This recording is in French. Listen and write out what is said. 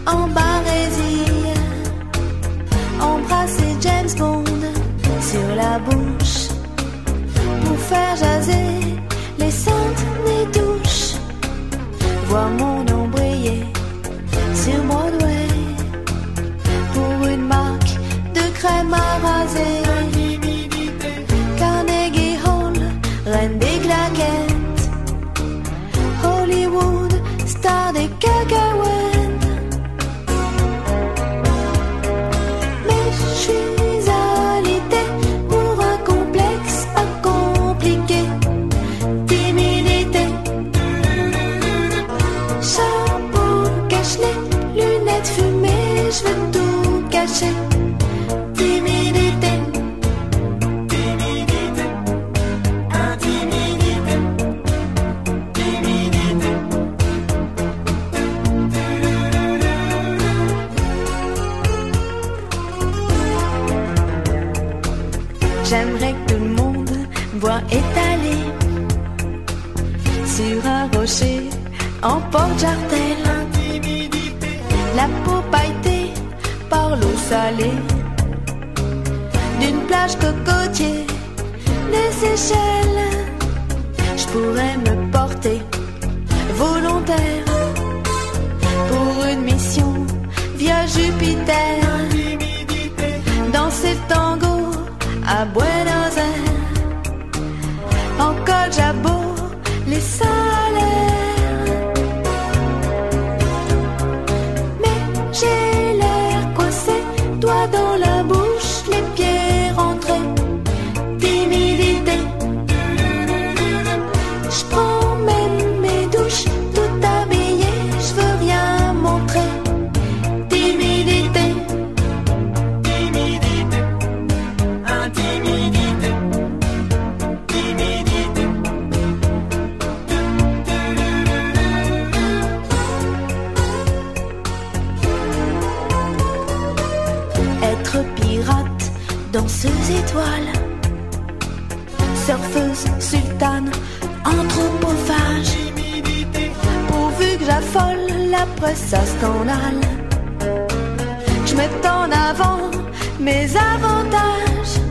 en barésie, embrasser James Bond sur la bouche, pour faire jaser les saintes des douches, voir mon nom briller sur Broadway, pour une marque de crème à raser, Carnegie Hall, reine des claquettes, Hollywood, star des cacahuètes. Mais je suis alité pour un complexe pas compliqué, timidité, chapeau cache-nez, lunettes fumées, je veux tout cacher, timidité, timidité, intimidité, timidité. J'aimerais que tout le monde me voit étalé sur un rocher en porte-jartel, la peau pailletée par l'eau salée d'une plage cocotier des Seychelles. Je pourrais me porter volontaire pour une mission via Jupiter, danser le tango à Buenos Aires, en col jabot, les salaires. Mais j'ai l'air coincé, doigts dans la bouche, les pieds rentrés, timidité. Je prends même mes douches, tout habillé, je veux rien montrer, timidité, timidité, intimidité, timidité. Être pirate, danseuse étoile, surfeuse, sultane, anthropophage, pourvu que j'affole la presse à scandale, je mette en avant mes avantages.